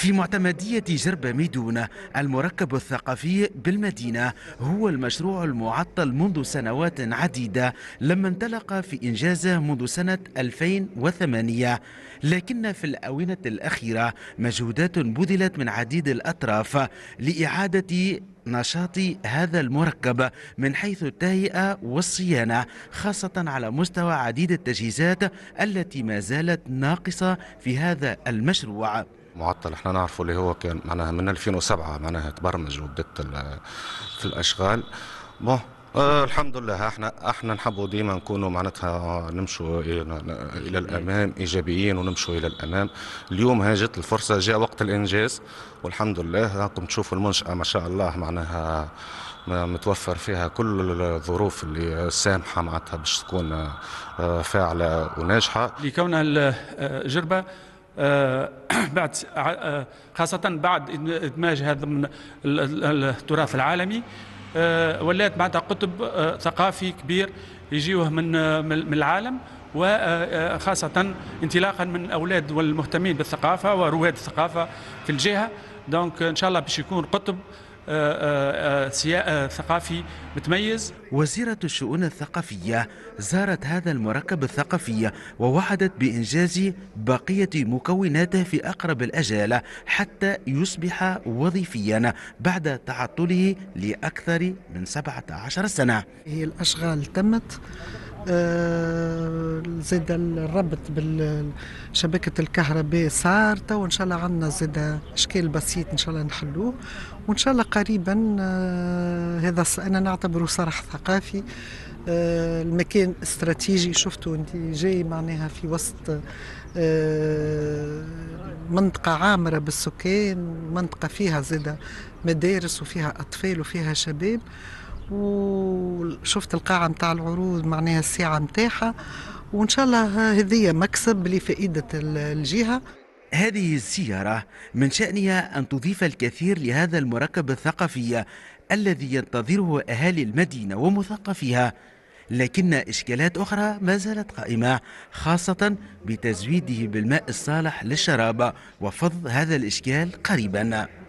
في معتمدية جربة ميدونة، المركب الثقافي بالمدينة هو المشروع المعطل منذ سنوات عديدة لما انطلق في إنجازه منذ سنة 2008. لكن في الآونة الأخيرة مجهودات بذلت من عديد الأطراف لإعادة نشاط هذا المركب من حيث التهيئة والصيانة، خاصة على مستوى عديد التجهيزات التي ما زالت ناقصة في هذا المشروع. معطل احنا نعرفه اللي هو كان معناها من 2007 معناها تبرمج وبدت في الاشغال. بون الحمد لله احنا نحبوا ديما نكونوا معناتها نمشوا الى الامام ايجابيين ونمشوا الى الامام. اليوم هاجت الفرصه، جاء وقت الانجاز والحمد لله. راكم تشوفوا المنشاه ما شاء الله معناها متوفر فيها كل الظروف اللي سامحه معناتها باش تكون فاعله وناجحه. لكونها جربه بعد خاصة بعد إدماج هذا من التراث العالمي، ولات بعد قطب ثقافي كبير يجيوه من العالم، وخاصة انطلاقا من الأولاد والمهتمين بالثقافة ورواد الثقافة في الجهة. دونك إن شاء الله باش يكون قطب ثقافي متميز. وزيرة الشؤون الثقافية زارت هذا المركب الثقافي ووعدت بإنجاز بقية مكوناته في أقرب الأجال حتى يصبح وظيفيا بعد تعطله لأكثر من 17 سنة. هي الأشغال تمت، زاد الربط بالشبكة الكهرباء صار، تو إن شاء الله عندنا زاد إشكال بسيط إن شاء الله نحلوه، وإن شاء الله قريبا. هذا أنا نعتبره صرح ثقافي. المكان استراتيجي، شفتوا أنت جاي معناها في وسط منطقة عامرة بالسكان، منطقة فيها زاد مدارس وفيها أطفال وفيها شباب، وشفت القاعة متاع العروض معناها الساعة متاعها، وإن شاء الله هذه مكسب لفائدة الجهة. هذه الزيارة من شأنها أن تضيف الكثير لهذا المركب الثقافي الذي ينتظره أهالي المدينة ومثقفيها، لكن إشكالات أخرى ما زالت قائمة، خاصة بتزويده بالماء الصالح للشراب، وفض هذا الإشكال قريبا.